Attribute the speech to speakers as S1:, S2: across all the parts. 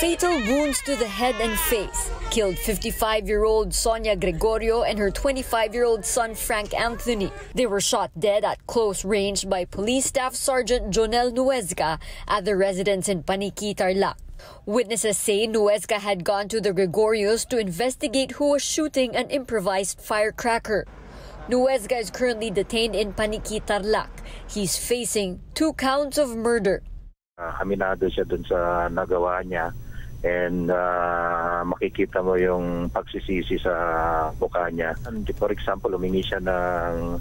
S1: Fatal wounds to the head and face killed 55-year-old Sonia Gregorio and her 25-year-old son Frank Anthony. They were shot dead at close range by Police Staff Sergeant Jonel Nuezga at their residence in Paniqui, Tarlac. Witnesses say Nuezga had gone to the Gregorios to investigate who was shooting an improvised firecracker. Nuezga is currently detained in Paniqui, Tarlac. He's facing 2 counts of murder.
S2: Aminado siya dun sa nagawa niya and makikita mo yung pagsisisi sa mukha niya. And for example, humingi siya ng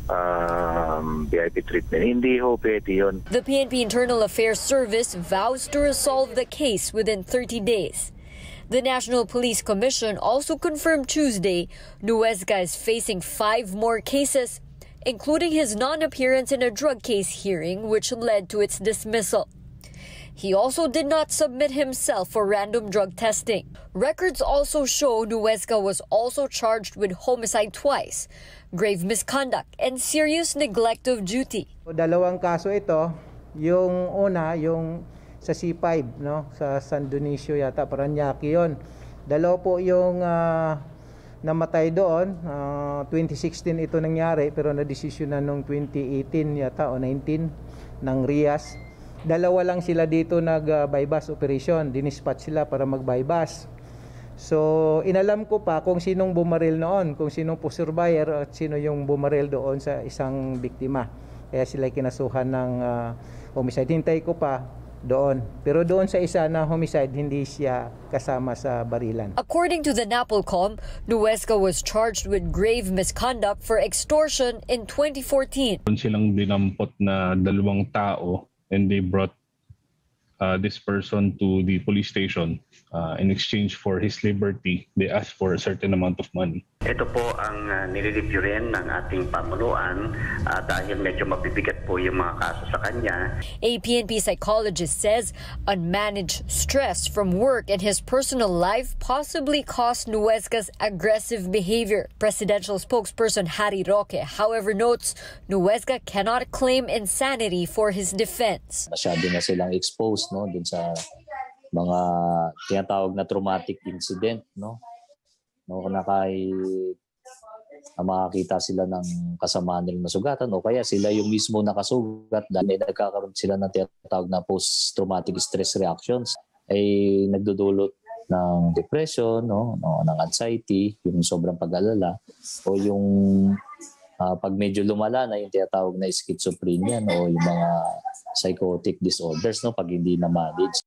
S2: VIP treatment. Hindi ho pwede yun.
S1: The PNP Internal Affairs Service vows to resolve the case within 30 days. The National Police Commission also confirmed Tuesday Nuezga is facing 5 more cases, including his non-appearance in a drug case hearing which led to its dismissal. He also did not submit himself for random drug testing. Records also show Nuezga was also charged with homicide twice, grave misconduct, and serious neglect of duty.
S3: Dalawang kaso ito, yung una, yung sa C5, no? Sa San Dionisio yata, Parañaque yun. Dalawa po yung namatay doon, 2016 ito nangyari, pero na-desisyonan noong 2018 yata o 19 ng RIAS. Dalawa lang sila dito nag-bypass operation, dinispatch sila para mag-bypass. So, inalam ko pa kung sinong bumaril noon, kung sinong survivor at sino yung bumaril doon sa isang biktima. Kaya sila kinasuhan ng homicide. Hintay ko pa doon. Pero doon sa isa na homicide, hindi siya kasama sa barilan.
S1: According to the NAPOLCOM, Nuezga was charged with grave misconduct for extortion in 2014.
S4: Silang dinampot na 2 tao and they brought this person to the police station. In exchange for his liberty, they asked for a certain amount of money.
S5: Ito po ang nire-review rin ng ating pamunuan dahil medyo mabibigat po yung mga kaso sa kanya.
S1: A PNP psychologist says unmanaged stress from work and his personal life possibly caused Nuezga's aggressive behavior. Presidential spokesperson Harry Roque, however, notes Nuezga cannot claim insanity for his defense.
S6: Masyado na silang exposed, no, dun sa mga tinatawag na traumatic incident, no? No, makakita sila ng kasama nilang nasugatan o kaya sila yung mismo nakasugat dahil nagkakaroon sila ng tinatawag na post-traumatic stress reactions ay nagdudulot ng depression, no, ng anxiety, yung sobrang pag-alala o yung pag medyo lumala na yung tinatawag na schizophrenia o yung mga psychotic disorders, no, pag hindi na manage.